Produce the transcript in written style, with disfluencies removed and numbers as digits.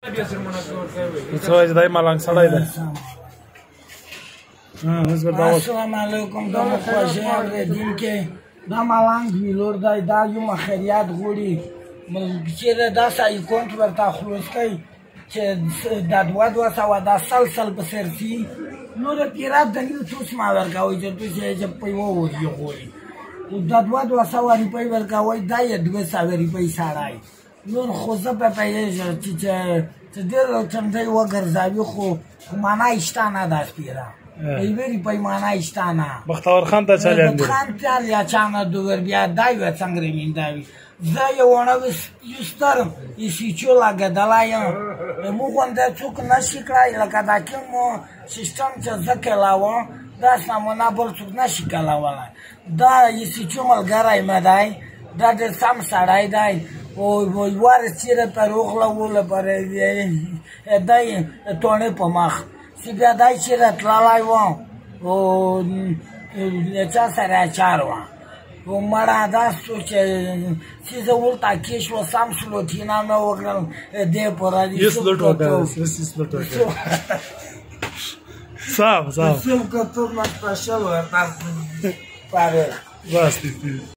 سوای دای ملنګ سړی دی. السلام علیکم. دا خوښه اوریدل کې دا ملنګ ویلور دی. دا یو مخیریت غوړي چې دا سای کونټ ورته خلاص کوي چې دا 200 دا سلسل په سرسي نور پیرات د نیو څه ما ورکوي چې په یو وری غوړي دا 200 روپۍ ورکوي دا یې 200 روپۍ سړای نور خو زه په پیژې چې ډېر چندې وګرځاوي خو معنا شته نه دا پیرا ایوری پای معنا شته نه. بختور خان ته چلند خان ته یا چانه دوور بیا دای و څنګه مینداوي زه یو ونه یستر یسی چولا غدلایم موږ د څوک نشي کړای لکه دا کوم سیستم چې ځکلاوه دا سمونه بل څوک نشي کلاوه دا یسی چومل ګرای مدای دا د سم سړای دی او ور چیرې پر اوغله وله پر دای تونه په مخ سی بیا دای چې راتلای و او چا سره چار و او مړه دا سوچ چې زه ورته کې شو سم سلوټینا نو وکړم دې پر دې یس لټو صاحب سم کته ما پښه ورته پاره واسطه